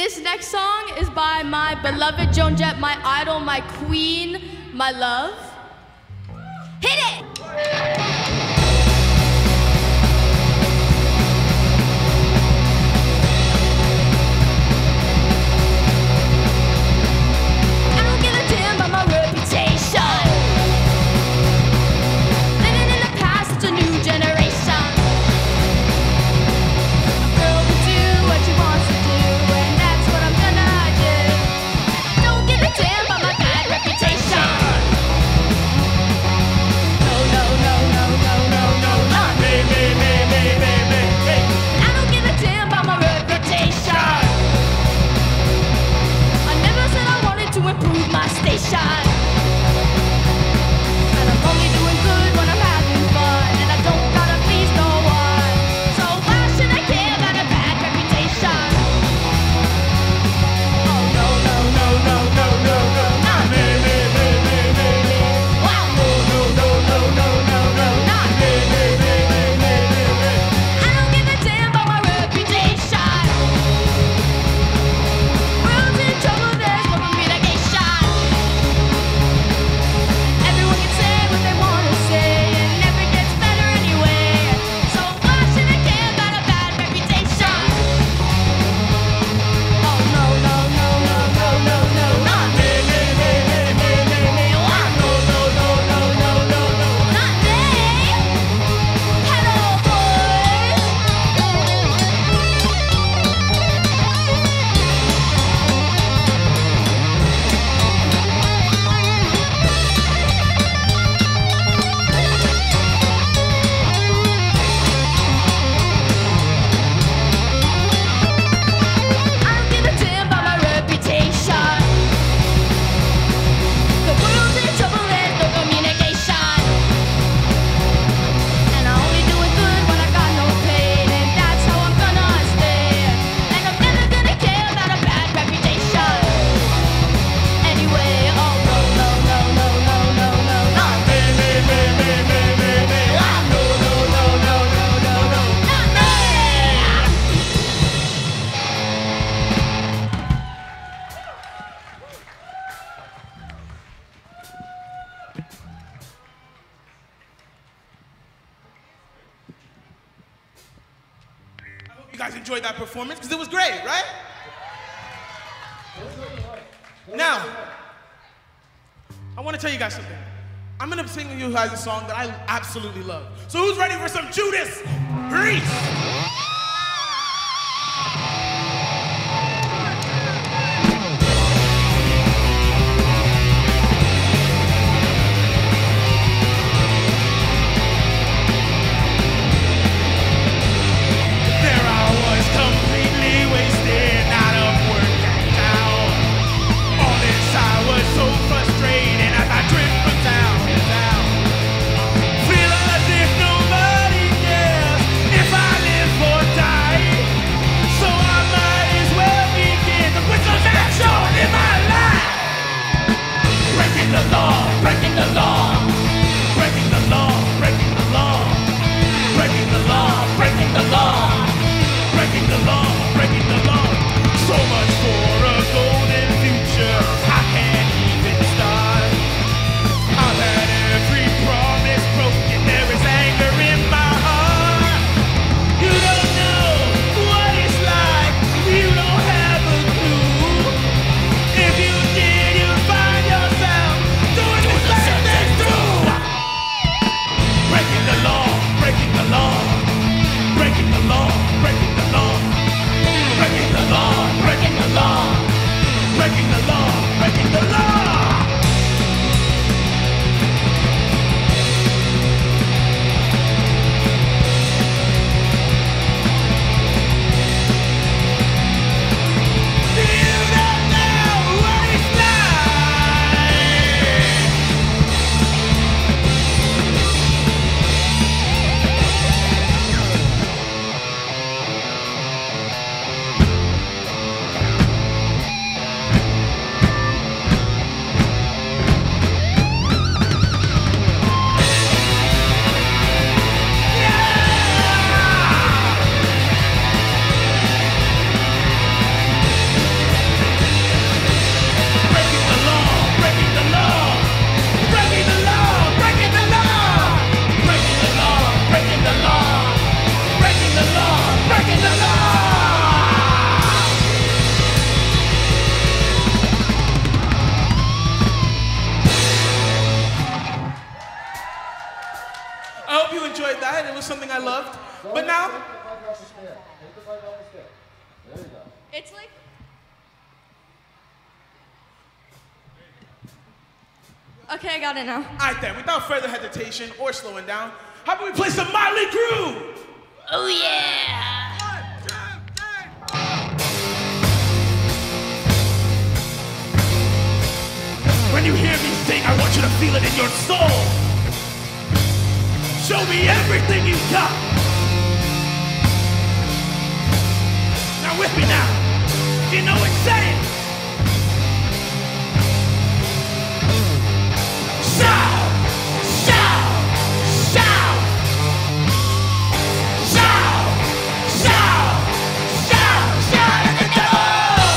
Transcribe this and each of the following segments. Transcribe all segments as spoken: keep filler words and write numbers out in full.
This next song is by my beloved Joan Jett, my idol, my queen, my love. Hit it! I don't give a damn about my reputation. Living in the past, it's a new generation. A girl will do what she wants to do, and that's what I'm gonna do. Don't give a damn about my bad reputation. No, no, no, no, no, no, no, no. Me, me, me, me, me, me, me. I don't give a damn about my reputation. I never said I wanted to improve my station. And I'm only doing good when I'm having fun, and I don't gotta please no one. So why should I care about a bad reputation? Oh no, no, no, no, no, no, no. Not me, me, me, me, me, me. Wow. No, no, no, no, no, no, no. Not me, me, me, me, me, me, me. I don't give a damn about my reputation. World's in trouble, there's no communication. Everyone can say what they want to say, and it never gets better anyway. So why should I care about a bad reputation? Oh no, no, no, no, no, no, no, not me, me, me, me, me, me, me. Wow. No, no, no, no, no, no, no, not me. Hello, boys. I don't give a damn about my reputation. The world's in trouble, there's no communication. And I'm only doing good when I got no pain, and that's how I'm gonna stay. And I'm never gonna care about a bad reputation. Anyway, oh no, no, no, no, no, no, no, not me, me, me, me, me, me, me. Ah, no, no, no, no, no, no, no, not me. I hope you guys enjoyed that performance, because it was great, right? Now, I want to tell you guys something. I'm going to sing you guys a song that I absolutely love. So who's ready for some Judas Priest? There I was, completely wasted, out of work and down. All this I was so frustrated as I drifted down and down. Feel as if nobody cares if I live for you enjoyed that. It was something I loved. But now, It's like. Okay, I got it now. all right then, without further hesitation or slowing down, how about we play some Motley Crue? Oh yeah! When you hear me sing, I want you to feel it in your soul. Show me everything you got. Now with me now. You know it, say it. Shout! Shout! Shout! Shout! Shout! Shout! Shout at the devil!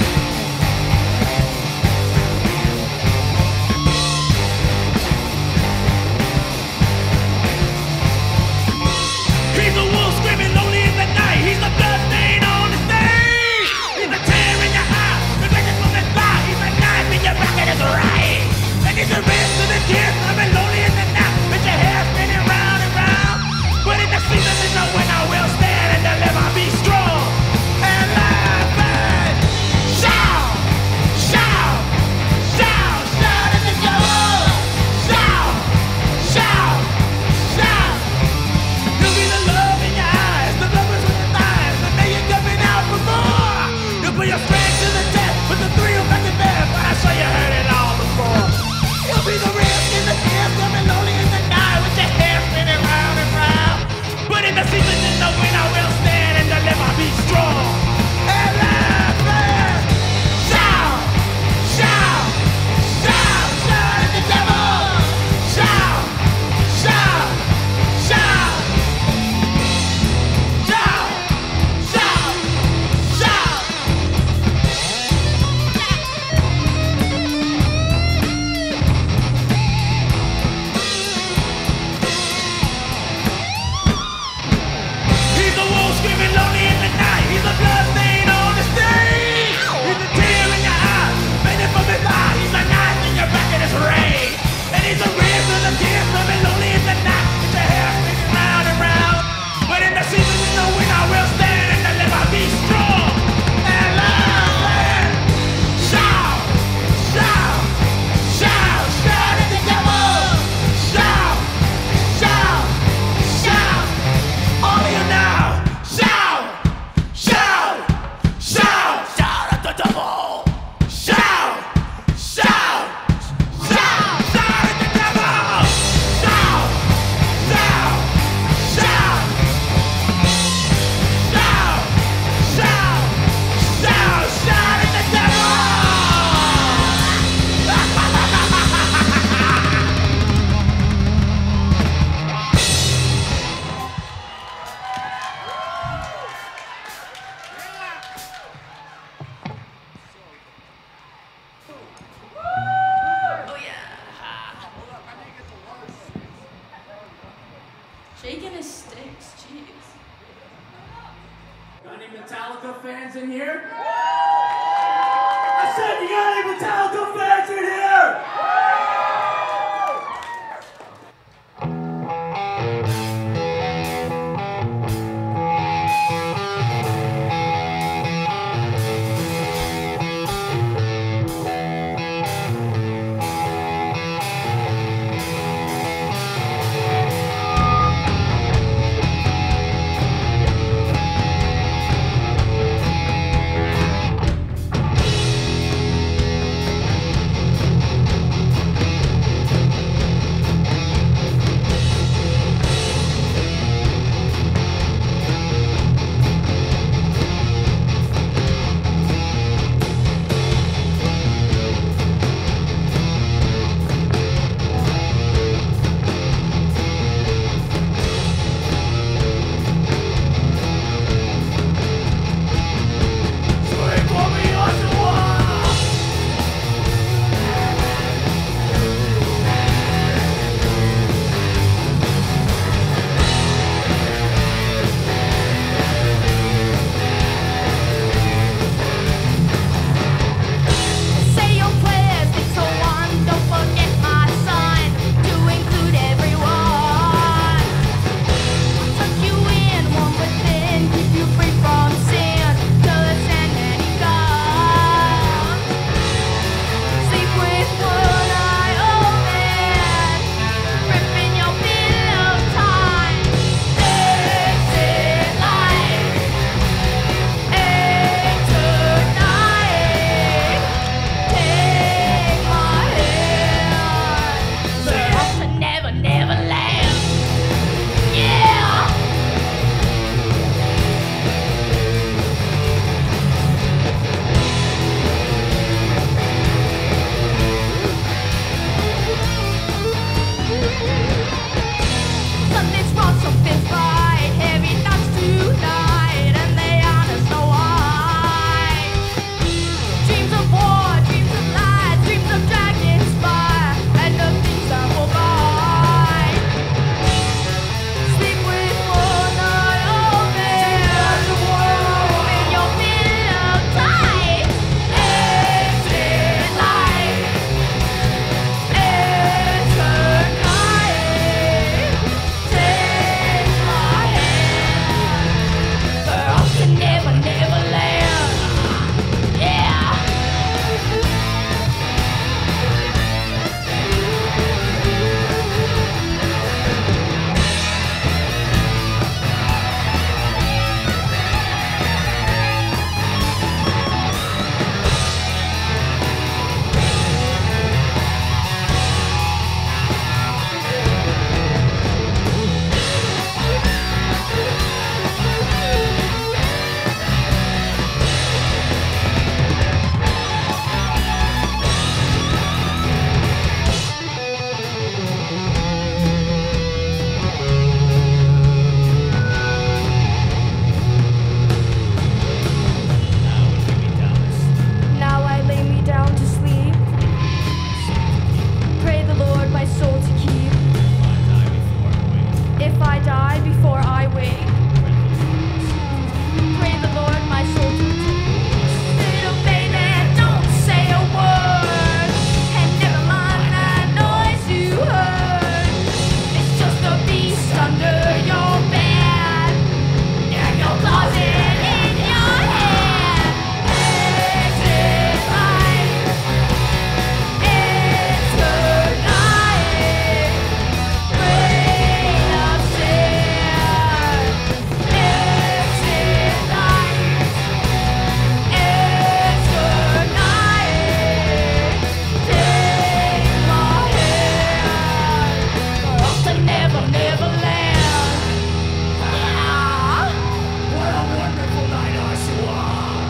He's the wolf screaming lonely in the night. He's the blood stain on the stage. He's the tear in your eye, reflected from the thigh. He's a knife in your back and it's right. And he's the rest of the kids coming lonely in the night. With your hair spinning round and round. But in the season is no when I will stand and deliver. Be strong and laugh and shout, shout, shout, shout at the devil. Shout, shout, shout. You'll be the love in your eyes, the blood between your thighs, and then you're coming out for more. You'll put your strength to the test, with the thrill back to bed, but I'm sure you heard it all before. You'll be the risk in the tears, coming lonely in the night, with your hair spinning round and round. But in the season, in the wind, I will stand and deliver. Be strong and laugh and shout, shout, shout, shout at the devil. Shout, shout, shout. Shout! Shout! Shout! He's the wolf screaming lonely in the night. He's the blood stain on the stage. He's the tear in your eye, fading from his eye. He's a knife in your back and it's rain. And he's the ribs of the tears coming lonely in the night. With your hair spinning round and round. But in the season, in the wind, I will stand and deliver. Be strong and laugh and shout, shout, shout, shout at the devil. Shout, shout, shout. All of you now, shout, shout, shout, shout at the devil. Shout, shout, shout, shout at the devil. Shout, shout, shout. Shout, shout, shout, shout at the devil! Oh yeah. Shaking his sticks, jeez. Got any Metallica fans in here? I said, you got any Metallica fans in here? die before I wake. Pray the Lord my soul to take. Little baby, don't say a word. And never mind that noise you heard. It's just a beast under your bed. In your closet, in your head. Exit life. It's good night. Rain upstairs. Exit life. It's good night. Take my hand. Off to Never, Never Land. Yeah. What a wonderful night, OSHAWA!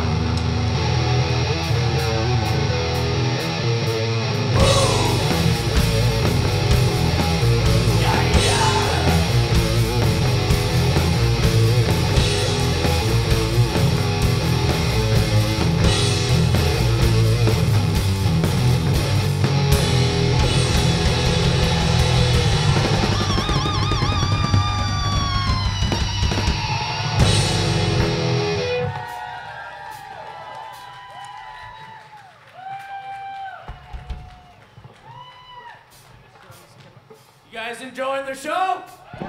You guys enjoying the show?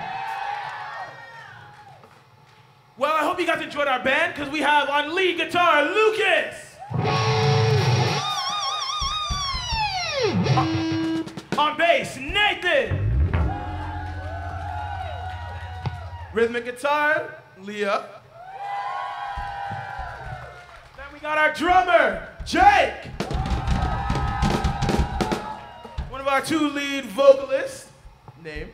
Well, I hope you guys enjoyed our band, because we have on lead guitar, Lucas. On, on bass, Nathan. Rhythmic guitar, Leah. Then we got our drummer, Jake. One of our two lead vocalists, name.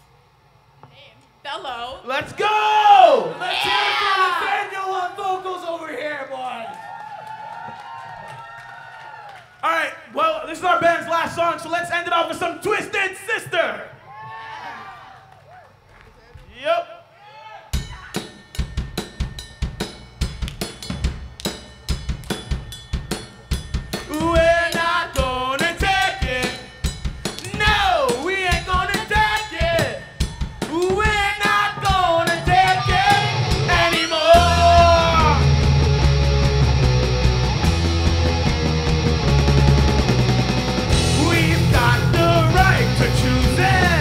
Bello. Let's go! Let's hear it for Nathaniel on vocals over here, boys! All right, well, this is our band's last song, so let's end it off with some Twisted Sister. Yep. We're not gonna take it. No, we ain't gonna take it. We're not gonna take it anymore. We've got the right to choose it.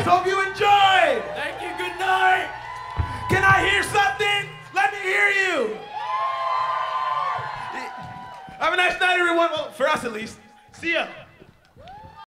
Hope you enjoyed. Thank you. Good night. Can I hear something? Let me hear you. Have a nice night, everyone. Well, for us at least. See ya.